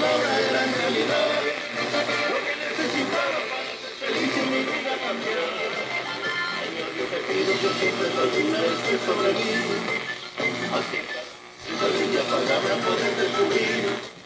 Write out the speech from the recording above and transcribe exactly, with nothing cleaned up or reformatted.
ahora era en realidad lo que necesitaba para ser feliz y mi vida cambiar. Señor, yo te pido que siempre te olvides que sobrevivo. Así, esa bella palabra poder descubrir.